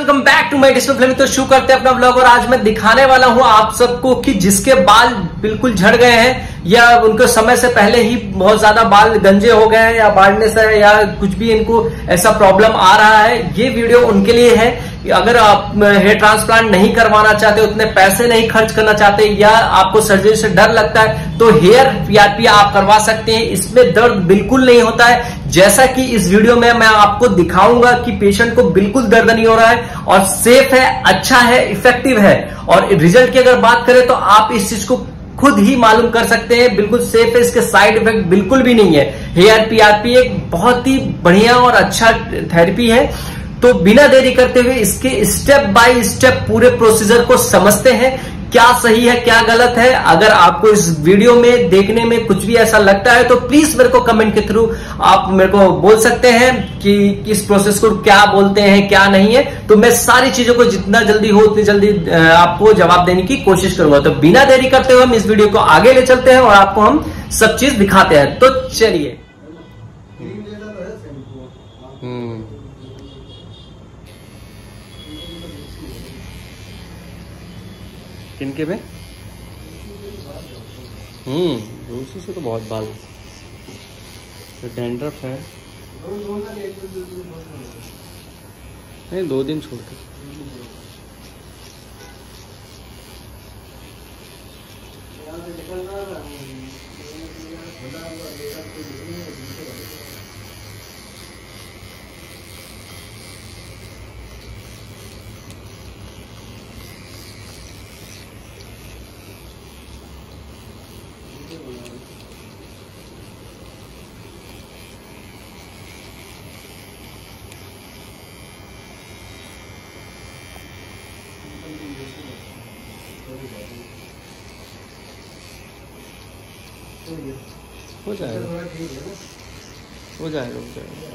Welcome back to my display. तो शुरू करते हैं अपना व्लॉग और आज मैं दिखाने वाला हूं आप सबको कि जिसके बाल बिल्कुल झड़ गए हैं या उनको समय से पहले ही बहुत ज्यादा बाल गंजे हो गए हैं या बाल्डनेस है या कुछ भी इनको ऐसा प्रॉब्लम आ रहा है, ये वीडियो उनके लिए है। अगर आप हेयर ट्रांसप्लांट नहीं करवाना चाहते, उतने पैसे नहीं खर्च करना चाहते या आपको सर्जरी से डर लगता है तो हेयर पीआरपी आप करवा सकते हैं। इसमें दर्द बिल्कुल नहीं होता है, जैसा कि इस वीडियो में मैं आपको दिखाऊंगा कि पेशेंट को बिल्कुल दर्द नहीं हो रहा है और सेफ है, अच्छा है, इफेक्टिव है। और रिजल्ट की अगर बात करें तो आप इस चीज को खुद ही मालूम कर सकते हैं, बिल्कुल सेफ है, इसके साइड इफेक्ट बिल्कुल भी नहीं है। हेयर पीआरपी एक बहुत ही बढ़िया और अच्छा थेरेपी है। तो बिना देरी करते हुए इसके स्टेप बाय स्टेप पूरे प्रोसीजर को समझते हैं, क्या सही है क्या गलत है। अगर आपको इस वीडियो में देखने में कुछ भी ऐसा लगता है तो प्लीज मेरे को कमेंट के थ्रू आप मेरे को बोल सकते हैं कि इस प्रोसेस को क्या बोलते हैं क्या नहीं है। तो मैं सारी चीजों को जितना जल्दी हो उतनी जल्दी आपको जवाब देने की कोशिश करूंगा। तो बिना देरी करते हुए हम इस वीडियो को आगे ले चलते हैं और आपको हम सब चीज दिखाते हैं। तो चलिए। किनके में दूसरी से तो बहुत बाल तो डैंड्रफ है नहीं, 2 दिन छोड़ के हो जाएगा हो जाएगा हो जाएगा।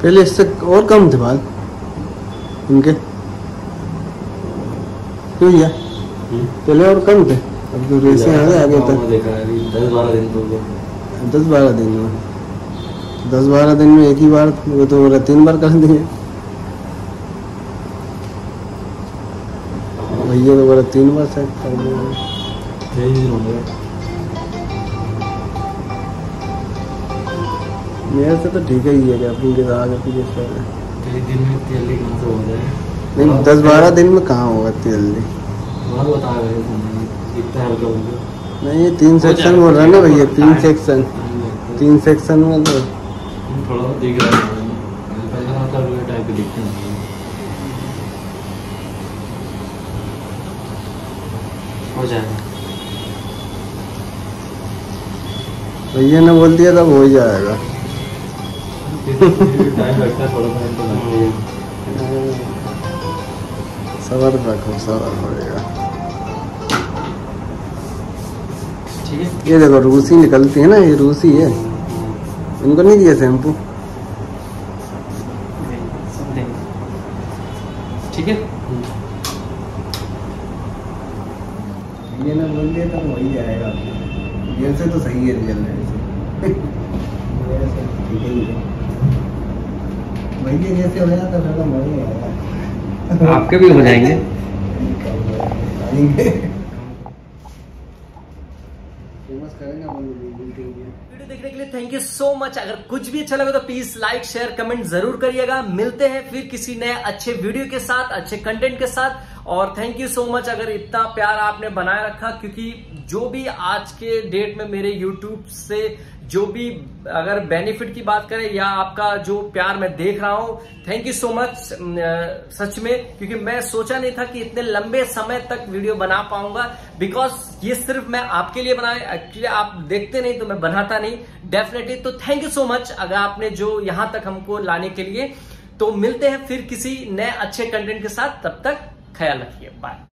पहले इससे और कम थे बाल उनके, क्यों भैया? पहले और कम थे, अब तो रेसे आगे तक 10-12 दिन तो 10-12 दिन में 10-12 दिन में एक ही बार, वो तो मेरा 3 बार कर दिए भैया, तो मेरा 3 बार सेट कर दिए। मेरे से तो ठीक ही है कि अपनी के आगे पीछे दिन में जल्दी कहाँ से हो जाए? नहीं 10-12 दिन में कहाँ होगा इतनी जल्दी? नहीं ये 3 सेक्शन बोल रहा है ना भैया, 3 सेक्शन में तो थोड़ा दिख रहा है, टाइप के दिखते हैं। हो जाएगा भैया ने बोल दिया तब हो ही जाएगा। टाइम लगता है, थोड़ा टाइम तो लगता है। सबर रखो, सबर पड़ेगा। ठीक है, ये देखो रूसी निकलती है ना, ये रूसी है, इनको नहीं दिया शैम्पू। ठीक है, ये ना बोल दिया तब हो ही जाएगा। ये से तो सही है रिजल्ट भैया, जैसे हो जाता है तो हो ही जाएगा। आपके भी हो जाएंगे। वीडियो देखने के लिए थैंक यू सो मच। अगर कुछ भी अच्छा लगा तो प्लीज लाइक शेयर कमेंट जरूर करिएगा। मिलते हैं फिर किसी नए अच्छे वीडियो के साथ, अच्छे कंटेंट के साथ। और थैंक यू सो मच अगर इतना प्यार आपने बनाए रखा, क्योंकि जो भी आज के डेट में मेरे यूट्यूब से जो भी अगर बेनिफिट की बात करें या आपका जो प्यार मैं देख रहा हूं, थैंक यू सो मच सच में। क्योंकि मैं सोचा नहीं था कि इतने लंबे समय तक वीडियो बना पाऊंगा, बिकॉज ये सिर्फ मैं आपके लिए बनाया। एक्चुअली आप देखते नहीं तो मैं बनाता नहीं डेफिनेटली। तो थैंक यू सो मच अगर आपने जो यहां तक हमको लाने के लिए। तो मिलते हैं फिर किसी नए अच्छे कंटेंट के साथ, तब तक ख्याल रखिए, बाय।